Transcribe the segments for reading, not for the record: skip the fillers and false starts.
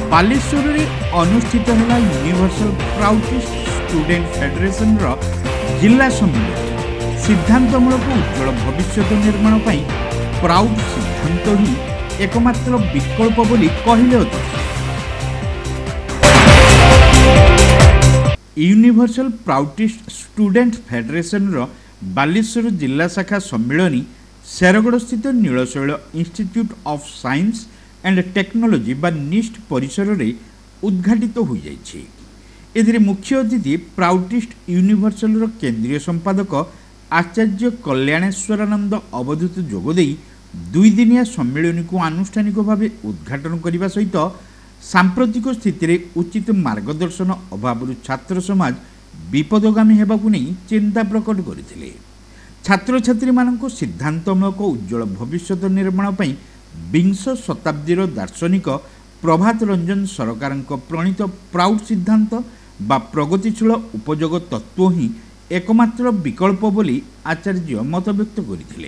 बालेश्वर में अनुष्ठित है universal proutist student federation जिला सम्मेलन। सिद्धांतमूलक उज्जवल भविष्य निर्माण पर प्राउड सिद्धांत ही एकमात्र विकल्प बोली कहले अतिथि। Universal proutist student federation Baleswar जिला शाखा सम्मेलन शेरगढ़ स्थित Nilshail institute of science and technology बा निस्ट परिसर में उद्घाटित हो जाइए। मुख्य अतिथि प्राउडिस्ट यूनिवर्सल केंद्रीय संपादक आचार्य कल्याणेश्वरानंद अवधूत जोगदे 2 दिनिया सम्मेलन को आनुष्ठानिक भाव उद्घाटन करने सहित सांप्रतिक स्थिति में उचित मार्गदर्शन अभाव छात्र समाज विपदगामी होगा नहीं चिंता प्रकट करते। छात्र छात्री मानक सिद्धांतमूलक उज्जवल भविष्य निर्माण पर विंश शताब्दीर दार्शनिक प्रभात रंजन सरकार प्रणीत प्राउड सिद्धांत बा प्रगतिशील उपयोग तत्व ही एकमात्र विकल्प बोली आचार्य मत व्यक्त करते।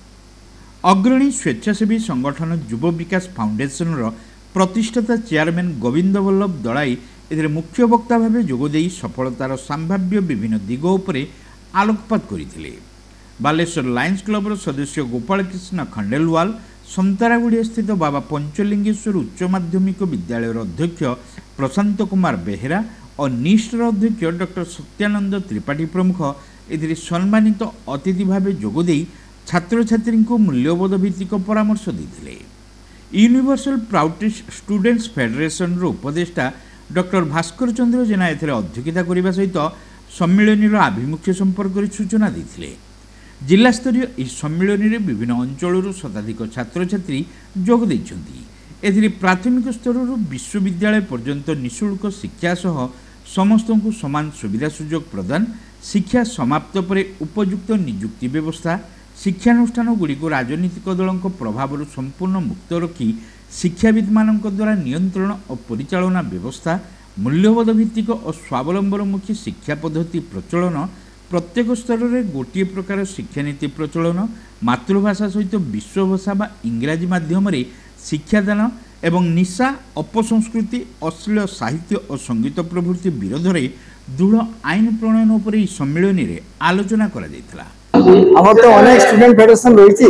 अग्रणी स्वेच्छासेवी संगठन युव विकास फाउंडेशन प्रतिष्ठाता चेयरमैन गोविंद वल्लभ दलाई मुख्य वक्ता भाव जोगदे सफलतार संभाव्य विभिन्न दिग उपरे आलोकपात करते। बालेश्वर लायंस क्लब सदस्य गोपाल कृष्ण खंडेलवाल, संतरागुड़िया स्थित बाबा पंचलिंगेश्वर उच्च माध्यमिक विद्यालय अध्यक्ष प्रशांत कुमार बेहेरा और निष्ठर अध्यक्ष डॉक्टर सत्यानंद त्रिपाठी प्रमुख सम्मानित अतिथि भाव जोगदे छात्र छात्री को मूल्यबोध भित्तिक परामर्श देते। यूनिवर्सल प्राउडिस्ट स्टूडेंट्स फेडरेशन उपदेष्टा डॉक्टर भास्कर चंद्र जेना अध्यक्षता करने सहित सम्मेलन आभिमुख्य संपर्क सूचना देते। जिला स्तरीय इस सम्मेलन में विभिन्न अंचल शताधिक छात्र छात्री जोग देइछन्ति। प्राथमिक स्तर विश्वविद्यालय पर्यंत निःशुल्क शिक्षा सह समस्त को समान सुविधा सुजोग प्रदान, शिक्षा समाप्त पर उपयुक्त नियुक्ति व्यवस्था, शिक्षानुष्ठान गुड़ी को राजनीतिक दलों प्रभाव संपूर्ण मुक्त रखी शिक्षाविद मान द्वारा नियंत्रण और परिचालना व्यवस्था, मूल्यबोध भित्तिक और स्वावलंबनमुखी शिक्षा पद्धति प्रचलन, प्रत्येक स्तर में गोटे प्रकार शिक्षानीति प्रचलन, मातृभाषा सहित विश्वभाषा बा इंग्राजी माध्यम शिक्षादान एवं निशा, अपसंस्कृति, अश्लील साहित्य और संगीत प्रभृति विरोध में दृढ़ आईन प्रणयन उपर इस सम्मेलन में आलोचना करा जायतिला। हमर तो अनेक स्टूडेंट फेडरेशन रही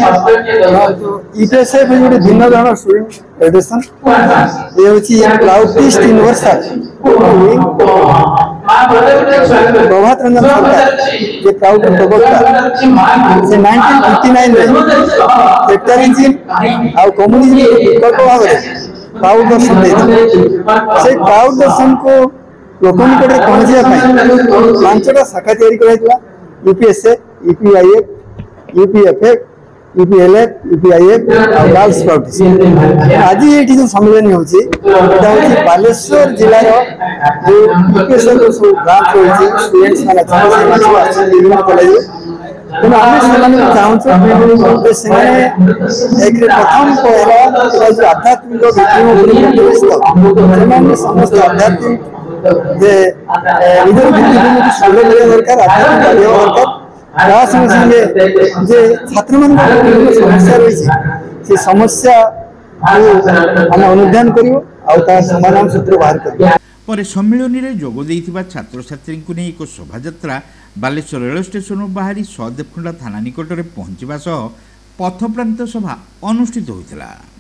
ईपीएसए गोटे भिन्न धरण स्टूडेंट फेडरेशन ये होची प्राउडिस्ट यूनिवर्सल प्रभात रंजन सरकार ये प्राउड प्रवक्ता से 1959 में सेक्टरिज्म और कम्युनिज्म विकल्प भाव प्राउड दर्शन से प्राउड दर्शन को लोक निकट पहुंचा पांचटा शाखा या यूपीएसए, यूपीआईएफ, यूपीएफएफ, यूपीएलएफ, यूपीआईएफ और गर्ल्स प्राउडिस्ट। आज ये जो सम्मेलन होची एटा होची बालेश्वर जिला रो जो यूपीएसए को सब ब्रांच होची स्टूडेंट्स माने छात्र विभिन्न कॉलेज तो आमे सेमान चाहूँ से एक प्रथम पहला जो आध्यात्मिक भित्तिभूमि समस्त आध्यात्मिक निजर भित्तिभूमि सुलभ दरकार आध्यात्मिक दरकार संगे जे छात्र मान समस्या रही समस्या आम अनुधान कर समाधान सूत्र बाहर कर सम्मेलन में जोग देइथिबा छात्र छात्री को नहीं एक शोभा बालेश्वर रेल स्टेशन बाहरी सहदेवखुंडा थाना निकट में पहुंचा सह पथप्रांत सभा अनुष्ठित होता।